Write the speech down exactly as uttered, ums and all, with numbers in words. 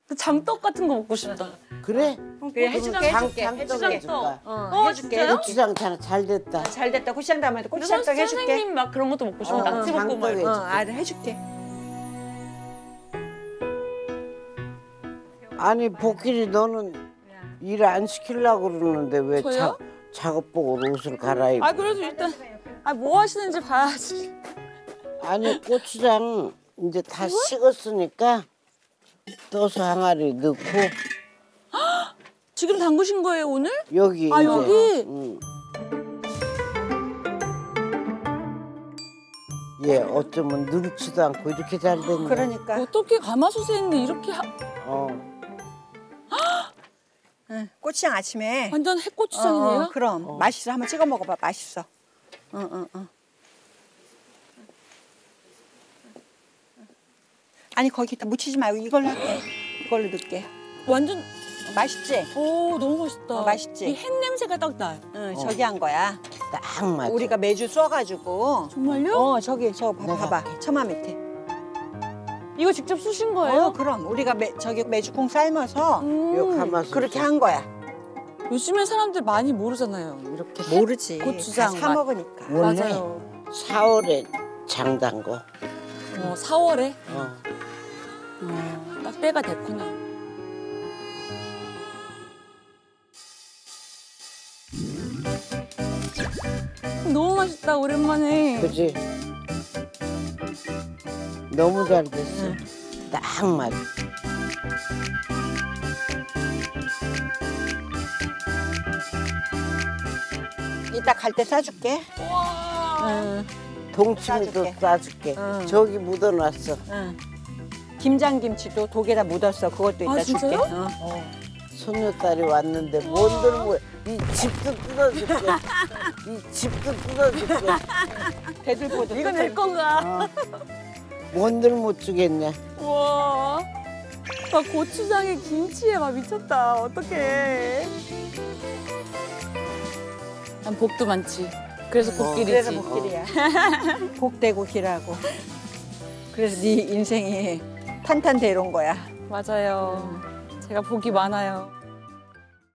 장떡 같은 거 먹고 싶다. 그래? 그래 해줄게 장, 해줄게. 장떡 장떡. 해줄까? 어, 어, 해줄게. 진짜요? 고추장 잘, 잘 됐다. 잘 됐다. 고추장 담아도 그래서 고추장떡 해줄게. 선생님 막 그런 것도 먹고 싶어. 어, 낙지 볶음 장떡 말고. 어, 해줄게. 알아 해줄게. 아니 복길이 너는 일 안 시키려고 그러는데 왜 저요? 자, 작업복으로 옷을 갈아입고. 아 그래도 일단 아 뭐 하시는지 봐야지. 아니 고추장 이제 다 식었으니까 떠서 항아리 넣고 지금 담그신 거예요 오늘? 여기 아, 이제 여기? 응. 얘 어쩌면 늙지도 않고 이렇게 잘 됐네. 그러니까. 어떻게 가마솥에 있는데 이렇게 하... 어. 응. 고추장 아침에. 완전 핵고추장이에요? 어, 어, 그럼 어. 맛있어. 한번 찍어 먹어봐. 맛있어. 응, 응, 응. 아니 거기다 묻히지 말고 이걸로 할게. 이걸로 넣을게. 완전 어, 맛있지? 오 너무 맛있다. 어, 맛있지? 이 햇 냄새가 딱 나요. 응, 어. 저기 한 거야. 딱 맞아. 우리가 매주 써가지고. 정말요? 어, 저기 저 봐, 내가 봐봐. 처마 밑에. 이거 직접 쑤신 거예요? 어, 그럼 우리가 매, 저기 매주콩 삶아서 음, 요 가마솥 그렇게 한 거야. 요즘에 사람들 많이 모르잖아요. 이렇게 모르지. 고추장 다 사 맛. 먹으니까. 원래 맞아요. 사월에 장단 거. 어, 사월에 어. 어, 딱 때가 됐구나. 너무 맛있다 오랜만에. 그지? 너무 잘 됐어. 딱 맞아. 이따 갈 때 싸줄게. 와. 응, 동치미도 싸줄게. 싸줄게. 응. 저기 묻어놨어. 응. 김장김치도 독에다 묻었어. 그것도 이따 아, 줄게. 진짜요? 어. 손녀딸이 왔는데 뭔들 뭐 이 집도 뜯어줄게. 이 집도 뜯어줄게. 대들보도 이거 내 건가? 어. 뭔들 못 주겠냐. 와. 나 고추장에 김치에 막 미쳤다. 어떡해. 난 복도 많지. 그래서 복길이지. 그래서 복길이야. 복되고 길하고. 그래서 네 인생이 탄탄대로인 거야. 맞아요. 제가 복이 많아요.